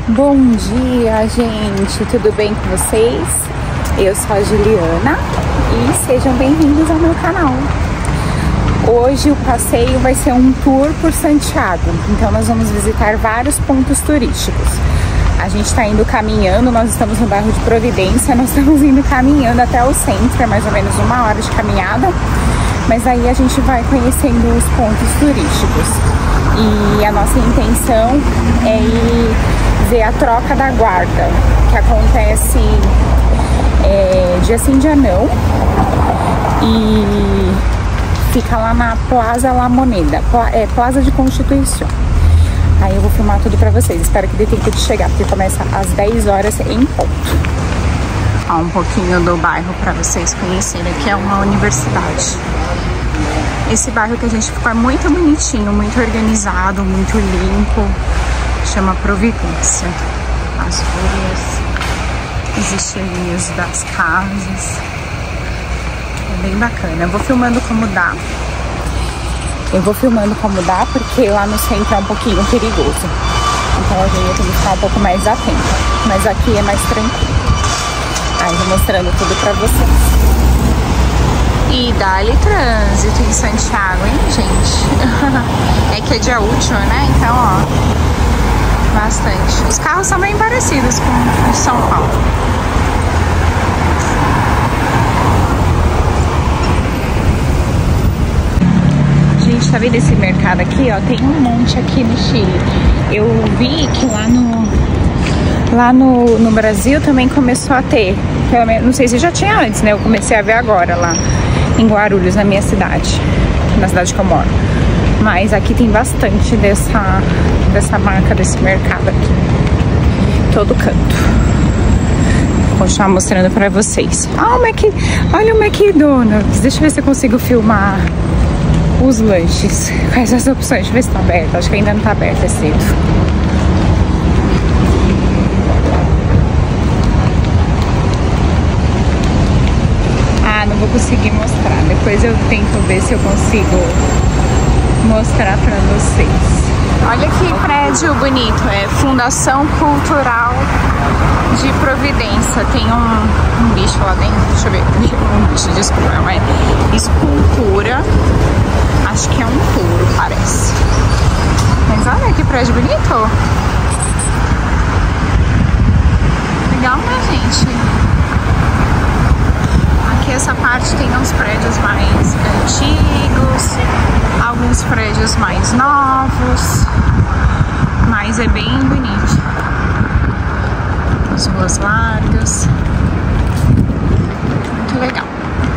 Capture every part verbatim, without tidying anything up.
Bom dia, gente! Tudo bem com vocês? Eu sou a Juliana e sejam bem-vindos ao meu canal. Hoje o passeio vai ser um tour por Santiago, então nós vamos visitar vários pontos turísticos. A gente está indo caminhando, nós estamos no bairro de Providência, nós estamos indo caminhando até o centro, é mais ou menos uma hora de caminhada, mas aí a gente vai conhecendo os pontos turísticos. E a nossa intenção é ir ver a troca da guarda, que acontece é, dia sim, dia não, e fica lá na Plaza La Moneda, é, Plaza de Constituição. Aí eu vou filmar tudo pra vocês, espero que dê tempo de chegar, porque começa às dez horas em ponto. Ó, um pouquinho do bairro pra vocês conhecerem, aqui é uma universidade. Esse bairro que a gente ficou é muito bonitinho, muito organizado, muito limpo. Chama Providência. As ruas, os estilinhos das casas. É bem bacana. Eu vou filmando como dá. Eu vou filmando como dá, porque lá no centro é um pouquinho perigoso. Então a gente tem que ficar um pouco mais atento. Mas aqui é mais tranquilo. Aí eu vou mostrando tudo pra vocês. E dá-lhe trânsito em Santiago, hein, gente? É que é dia útil, né? Então, ó, bastante. Os carros são bem parecidos com o São Paulo. Gente, tá vendo esse mercado aqui, ó? Tem um monte aqui no Chile. Eu vi que lá no... Lá no, no Brasil também começou a ter. Pelo menos, não sei se já tinha antes, né? Eu comecei a ver agora lá em Guarulhos, na minha cidade, na cidade que eu moro. Mas aqui tem bastante dessa, dessa marca, desse mercado aqui. Todo canto. Vou continuar mostrando pra vocês. Ah, o Mac... Olha o McDonald's. Deixa eu ver se eu consigo filmar os lanches. Quais as opções? Deixa eu ver se tá aberto. Acho que ainda não tá aberto, é cedo. Não vou conseguir mostrar, depois eu tento ver se eu consigo mostrar pra vocês. Olha que prédio bonito, é Fundação Cultural de Providência. Tem um, um bicho lá dentro, deixa eu ver, um bicho, desculpa, não é escultura, acho que é um touro, parece. Mas olha que prédio bonito. Legal, né, gente? Essa parte tem uns prédios mais antigos, alguns prédios mais novos, mas é bem bonito. As ruas largas, muito legal.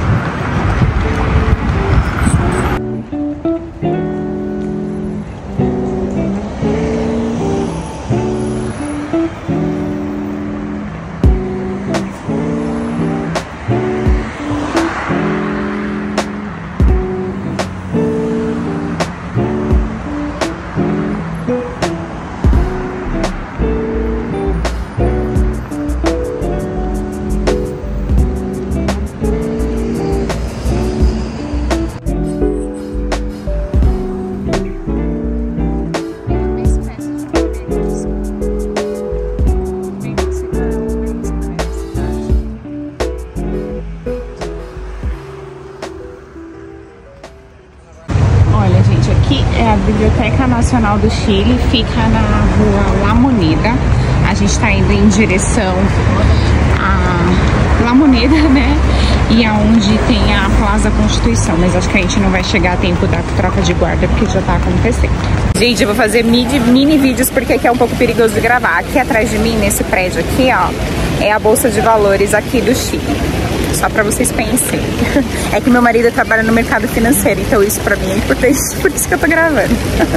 É a Biblioteca Nacional do Chile, fica na rua La Moneda. A gente está indo em direção a La Moneda, né? E aonde tem a Plaza Constituição, mas acho que a gente não vai chegar a tempo da troca de guarda, porque já tá acontecendo. Gente, eu vou fazer mini, mini vídeos porque aqui é um pouco perigoso de gravar. Aqui atrás de mim, nesse prédio aqui, ó, é a Bolsa de Valores aqui do Chile. Só pra vocês conhecerem. É que meu marido trabalha no mercado financeiro, então isso pra mim é importante, por isso que eu tô gravando.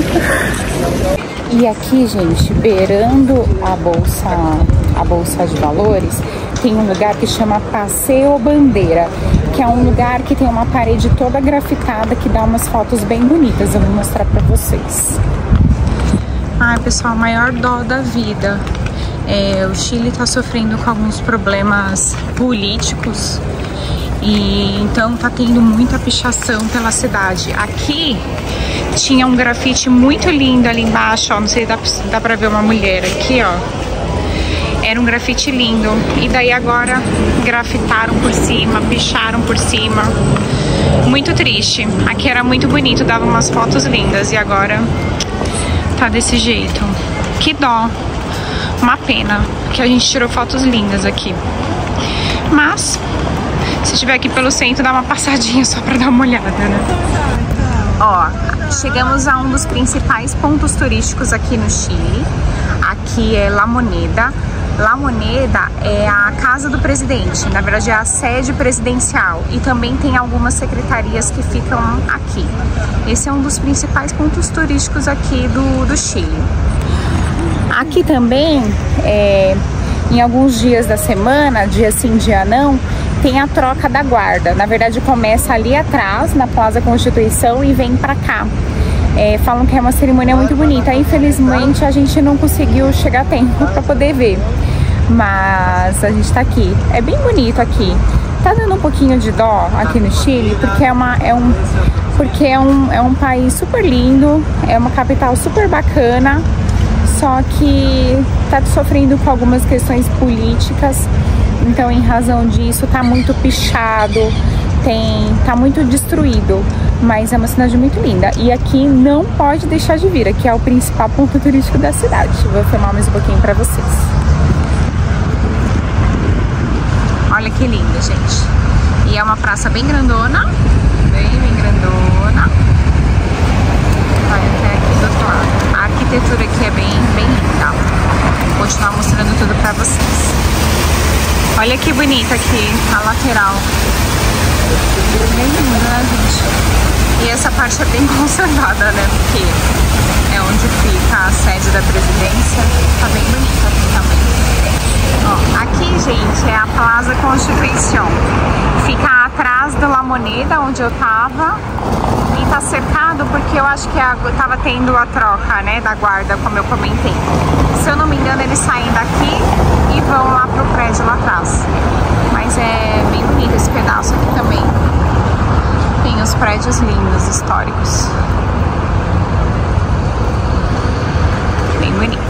E aqui, gente, beirando a bolsa, a bolsa de valores, tem um lugar que chama Passeio Bandeira, que é um lugar que tem uma parede toda grafitada que dá umas fotos bem bonitas. Eu vou mostrar pra vocês. Ai, pessoal, maior dó da vida. É, o Chile está sofrendo com alguns problemas políticos e então tá tendo muita pichação pela cidade. Aqui tinha um grafite muito lindo ali embaixo, ó, não sei se dá, dá pra ver uma mulher aqui, ó. Era um grafite lindo. E daí agora grafitaram por cima, picharam por cima. Muito triste. Aqui era muito bonito, dava umas fotos lindas. E agora tá desse jeito. Que dó. Uma pena, que a gente tirou fotos lindas aqui. Mas, se estiver aqui pelo centro, dá uma passadinha só pra dar uma olhada, né? Ó, chegamos a um dos principais pontos turísticos aqui no Chile. Aqui é La Moneda. La Moneda é a casa do presidente, na verdade é a sede presidencial, e também tem algumas secretarias que ficam aqui. Esse é um dos principais pontos turísticos aqui do, do Chile. Aqui também, é, em alguns dias da semana, dia sim, dia não, tem a troca da guarda. Na verdade começa ali atrás, na Plaza Constituição, e vem pra cá. É, falam que é uma cerimônia muito bonita. Infelizmente a gente não conseguiu chegar a tempo para poder ver, mas a gente tá aqui. É bem bonito aqui. Tá dando um pouquinho de dó aqui no Chile, porque é uma é um porque é um é um país super lindo, é uma capital super bacana, só que tá sofrendo com algumas questões políticas. Então, em razão disso, tá muito pichado, tem tá muito destruído. Mas é uma cidade muito linda. E aqui não pode deixar de vir. Aqui é o principal ponto turístico da cidade. Vou filmar mais um pouquinho pra vocês. Olha que linda, gente. E é uma praça bem grandona. Bem, bem grandona. Vai até aqui do outro lado. A arquitetura aqui é bem, bem linda. Vou continuar mostrando tudo pra vocês. Olha que bonita aqui a lateral. Bem linda, né, gente? E essa parte é bem conservada, né? Porque é onde fica a sede da presidência. Tá bem bonita aqui também. Ó, aqui, gente, é a Plaza Constituição. Fica atrás do La Moneda, onde eu tava. E tá cercado porque eu acho que a, tava tendo a troca, né, da guarda, como eu comentei. Se eu não me engano, eles saem daqui e vão lá pro prédio lá atrás. Mas é bem bonito esse pedaço aqui também. Tem os prédios lindos, históricos. Bem bonito.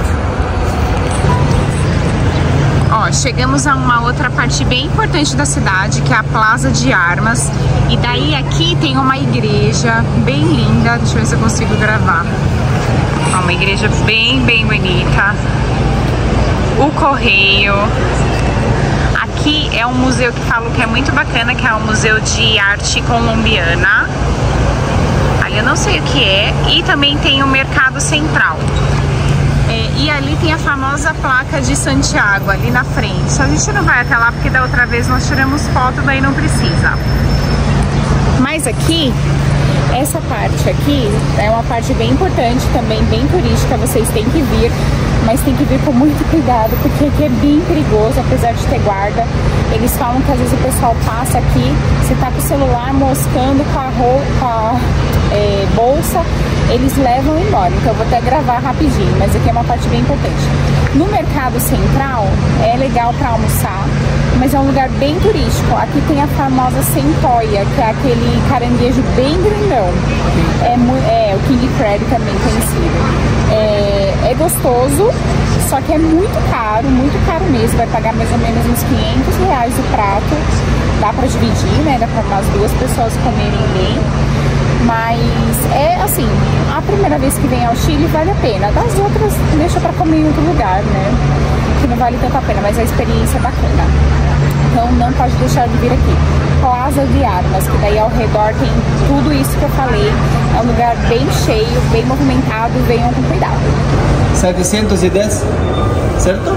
Ó, chegamos a uma outra parte bem importante da cidade, que é a Plaza de Armas. E daí aqui tem uma igreja bem linda. Deixa eu ver se eu consigo gravar. Ó, uma igreja bem, bem bonita. O Correio. Aqui é um museu que falo que é muito bacana, que é o Museu de Arte Colombiana. Ali eu não sei o que é. E também tem o Mercado Central. É, e ali tem a famosa placa de Santiago, ali na frente. A gente não vai até lá porque da outra vez nós tiramos foto, daí não precisa. Mas aqui, essa parte aqui é uma parte bem importante também, bem turística, vocês têm que vir. Mas tem que vir com muito cuidado, porque aqui é bem perigoso, apesar de ter guarda. Eles falam que às vezes o pessoal passa aqui, você tá com o celular moscando com a, roupa, com a é, bolsa, eles levam embora. Então eu vou até gravar rapidinho, mas aqui é uma parte bem importante. No Mercado Central é legal para almoçar, mas é um lugar bem turístico. Aqui tem a famosa centoia, que é aquele caranguejo bem grandão. É, é o King Crab também conhecido. É, é gostoso, só que é muito caro, muito caro mesmo. Vai pagar mais ou menos uns quinhentos reais o prato. Dá pra dividir, né? Dá pra umas duas pessoas comerem bem. Mas é assim, a primeira vez que vem ao Chile vale a pena. Das outras, deixa pra comer em outro lugar, né? Que não vale tanto a pena, mas a experiência é bacana. Então não pode deixar de vir aqui. Plaza de Armas, que daí ao redor tem tudo isso que eu falei. É um lugar bem cheio, bem movimentado, venham com cuidado. setecentos e dez, certo?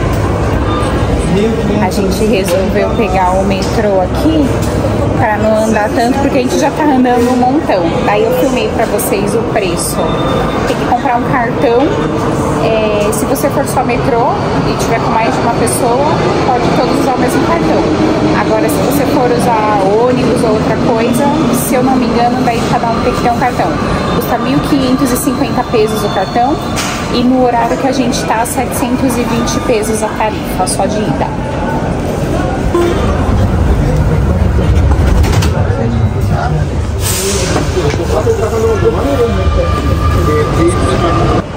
A gente resolveu pegar o metrô aqui para não andar tanto, porque a gente já tá andando um montão. Daí eu filmei para vocês o preço. Tem que comprar um cartão. É, se você for só metrô e tiver com mais de uma pessoa, pode todos usar o mesmo cartão. Agora, se você for usar ônibus ou outra coisa, se eu não me engano, daí cada um tem que ter um cartão. Custa mil quinhentos e cinquenta pesos o cartão. E no horário que a gente tá, setecentos e vinte pesos a tarifa, só de ida.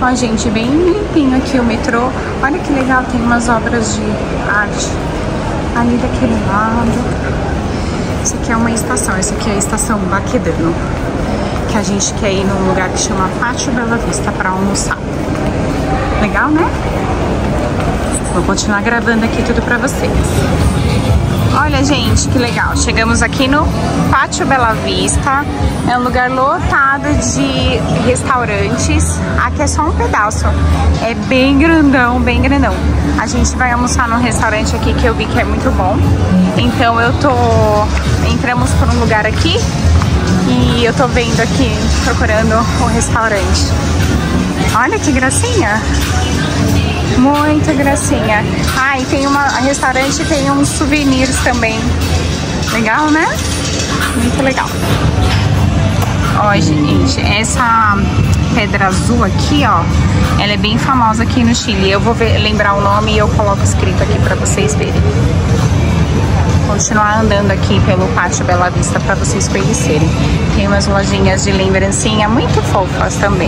Ó, gente, bem limpinho aqui o metrô. Olha que legal, tem umas obras de arte ali daquele lado. Essa aqui é uma estação, essa aqui é a estação Baquedano, que a gente quer ir num lugar que chama Pátio Bela Vista pra almoçar. Legal, né? Vou continuar gravando aqui tudo pra vocês. Olha, gente, que legal. Chegamos aqui no Pátio Bela Vista. É um lugar lotado de restaurantes. Aqui é só um pedaço. É bem grandão, bem grandão. A gente vai almoçar num restaurante aqui que eu vi que é muito bom. Então eu tô... Entramos por um lugar aqui e eu tô vendo aqui, procurando um restaurante. Olha que gracinha. Muito gracinha. Ah, e tem uma... A restaurante tem uns souvenirs também. Legal, né? Muito legal. Ó, gente, essa pedra azul aqui, ó, ela é bem famosa aqui no Chile. Eu vou ver, lembrar o nome e eu coloco escrito aqui pra vocês verem. Continuar andando aqui pelo Pátio Bela Vista pra vocês conhecerem. Tem umas lojinhas de lembrancinha muito fofas também.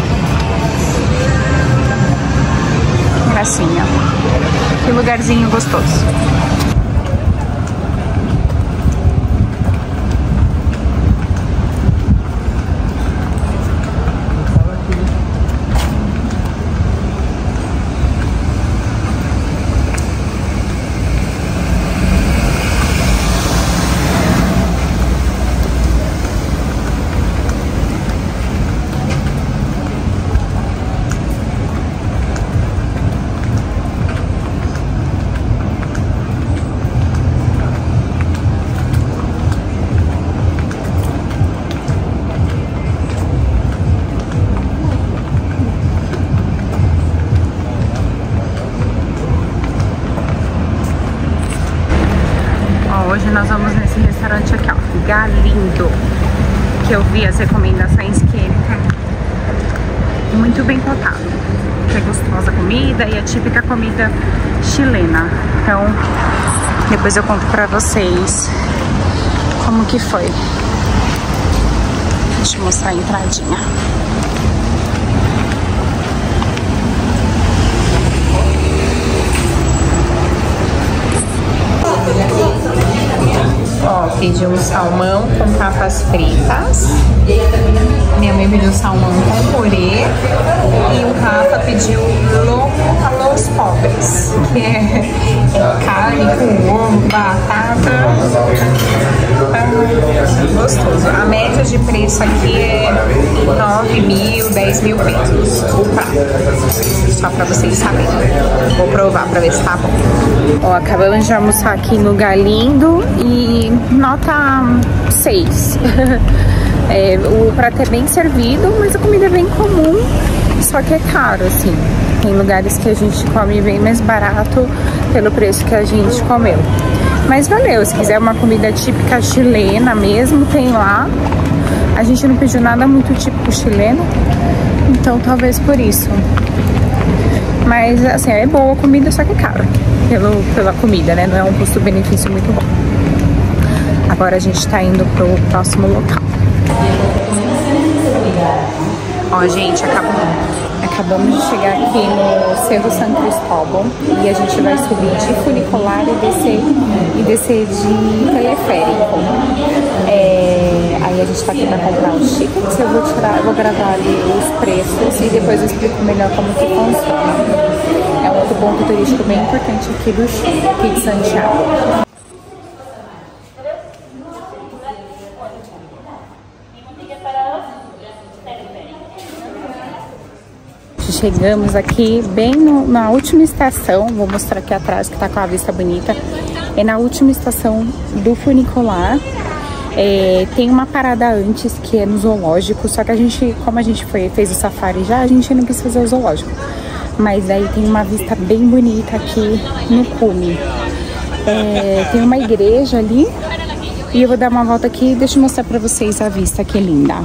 Gracinha. Que lugarzinho gostoso. Hoje nós vamos nesse restaurante aqui, ó, Galindo, que eu vi as recomendações que ele tá muito bem cotado, que é gostosa a comida e a típica comida chilena. Então, depois eu conto pra vocês como que foi. Deixa eu mostrar a entradinha. Ó, pedi um salmão com papas fritas. Minha mãe pediu salmão com purê. E o Rafa pediu lomo a los pobres, que é carne com ovo, batata. Ah, gostoso. A média de preço aqui é nove mil, dez mil pesos o prato. Só pra vocês saberem. Vou provar pra ver se tá bom. Ó, acabamos de almoçar aqui no Galindo e nota seis. É, o prato é bem servido, mas a comida é bem comum, só que é caro, assim. Tem lugares que a gente come bem mais barato pelo preço que a gente comeu. Mas valeu, se quiser uma comida típica chilena mesmo, tem lá. A gente não pediu nada muito típico chileno, então talvez por isso. Mas, assim, é boa a comida, só que é caro pelo, pela comida, né? Não é um custo-benefício muito bom. Agora a gente tá indo pro próximo local. Ó, gente, acabou. Acabamos de chegar aqui no Cerro San Cristóbal e a gente vai subir de funicular e descer, e descer de teleférico. É, aí a gente tá aqui pra comprar os tickets, eu vou tirar, eu vou gravar ali os preços e depois eu explico melhor como que funciona. É um outro ponto turístico bem importante aqui do Chile, aqui de Santiago. Chegamos aqui bem no, na última estação, vou mostrar aqui atrás que tá com a vista bonita. É na última estação do funicular. É, tem uma parada antes que é no zoológico, só que a gente, como a gente foi, fez o safari já, a gente não quis fazer o zoológico. Mas aí tem uma vista bem bonita aqui no cume. É, tem uma igreja ali e eu vou dar uma volta aqui, deixa eu mostrar pra vocês a vista, que linda.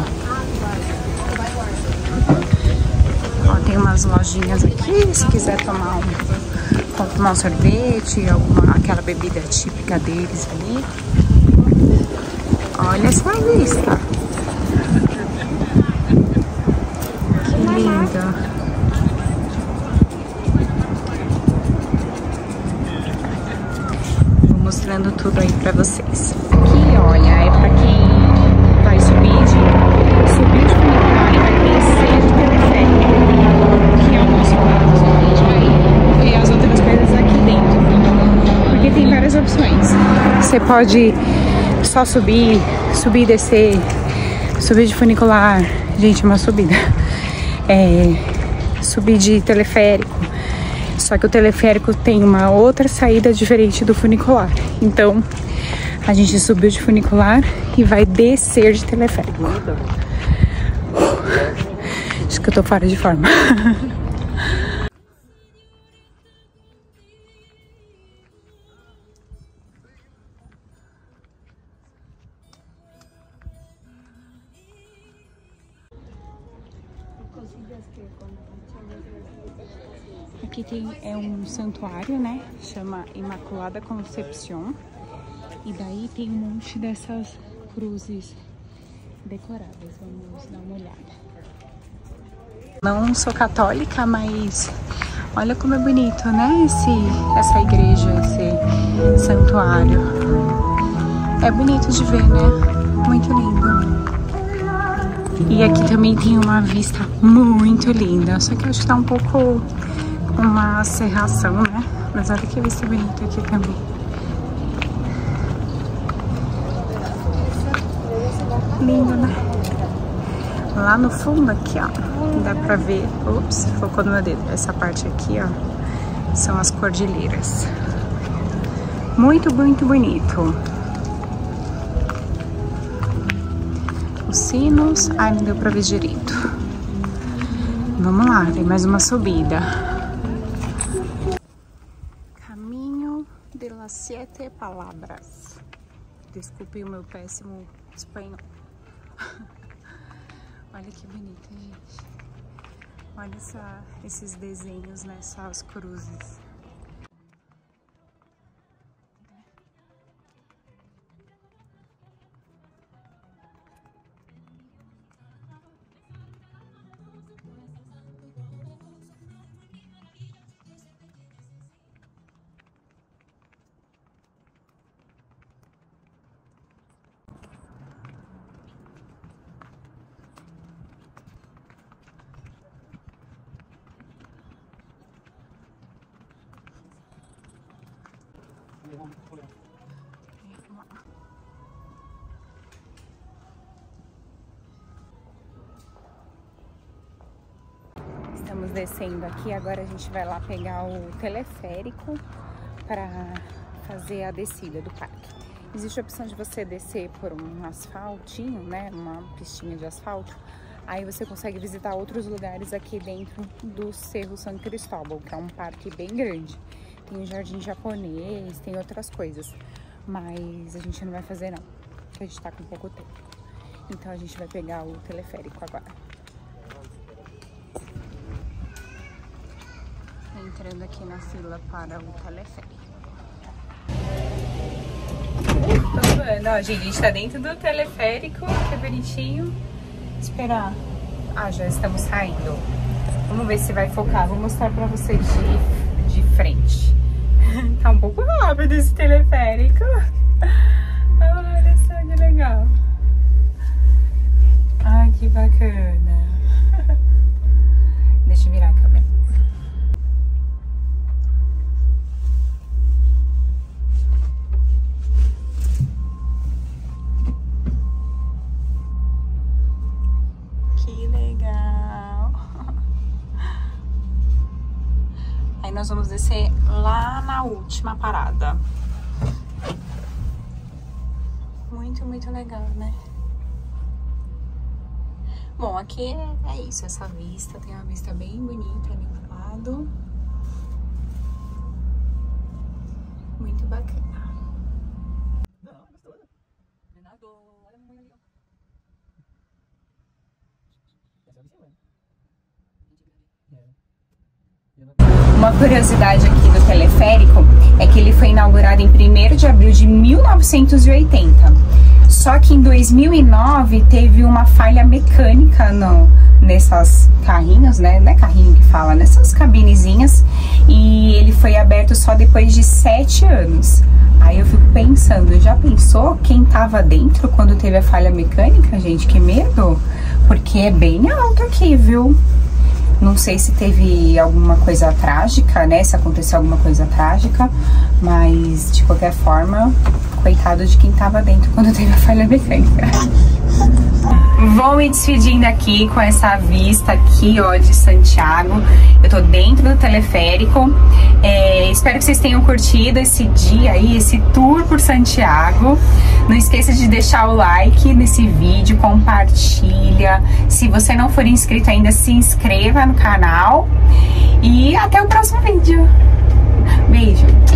Tem umas lojinhas aqui, se quiser tomar um, tomar um sorvete, alguma, aquela bebida típica deles ali. Olha essa vista. Que linda. mostrando tudo aí pra vocês. Aqui, olha, é pra quem vai subir de, subir de funicular e vai descer de teleférico, que é o nosso caso. A gente vai ver as outras coisas aqui dentro, porque tem várias opções. Você pode só subir, subir e descer, subir de funicular, gente, uma subida, é, subir de teleférico, só que o teleférico tem uma outra saída diferente do funicular, então a gente subiu de funicular e vai descer de teleférico. Acho que eu tô fora de forma. Aqui tem é um santuário, né? Chama Imaculada Concepción. E daí tem um monte dessas cruzes decoradas. Vamos dar uma olhada. Não sou católica, mas olha como é bonito, né? Esse, essa igreja, esse santuário. É bonito de ver, né? Muito lindo. E aqui também tem uma vista muito linda. Só que eu acho que tá um pouco uma serração, né? Mas olha que vista bonita aqui também. Lindo, né? Lá no fundo aqui, ó, dá pra ver, ops, focou no meu dedo, essa parte aqui, ó, são as cordilheiras. Muito, muito bonito. Os sinos, ai, não deu pra ver direito. Vamos lá, tem mais uma subida. Caminho de las siete palabras. Desculpe o meu péssimo espanhol. Olha que bonita, gente. Olha essa, esses desenhos, né? Só as cruzes. Estamos descendo aqui, agora a gente vai lá pegar o teleférico para fazer a descida do parque. Existe a opção de você descer por um asfaltinho, né, uma pistinha de asfalto, aí você consegue visitar outros lugares aqui dentro do Cerro San Cristóbal, que é um parque bem grande. Tem um jardim japonês, tem outras coisas, mas a gente não vai fazer não, porque a gente tá com pouco tempo. Então a gente vai pegar o teleférico agora. Entrando aqui na fila para o teleférico. Tô voando, ó, gente, a gente tá dentro do teleférico, que bonitinho. Esperar. Ah, já estamos saindo. Vamos ver se vai focar. Vou mostrar pra vocês de, de frente. Tá um pouco rápido esse teleférico. Olha só que legal. Ai, que bacana. Deixa eu virar a câmera. Que legal. Aí nós vamos descer lá na última parada. Muito, muito legal, né? Bom, aqui é, é isso, essa vista. Tem uma vista bem bonita ali do lado. Muito bacana. Uma curiosidade aqui do teleférico é que ele foi inaugurado em primeiro de abril de mil novecentos e oitenta. Só que em dois mil e nove teve uma falha mecânica no, nessas carrinhos, né? Não é carrinho que fala, nessas cabinezinhas. E ele foi aberto só depois de sete anos. Aí eu fico pensando, já pensou quem tava dentro quando teve a falha mecânica, gente? Que medo! Porque é bem alto aqui, viu? Não sei se teve alguma coisa trágica, né? Se aconteceu alguma coisa trágica, mas de qualquer forma, coitado de quem tava dentro quando teve a falha mecânica. Vou me despedindo aqui com essa vista aqui, ó, de Santiago. Eu tô dentro do teleférico. É, espero que vocês tenham curtido esse dia aí, esse tour por Santiago. Não esqueça de deixar o like nesse vídeo, compartilha. Se você não for inscrito ainda, se inscreva no canal. E até o próximo vídeo. Beijo!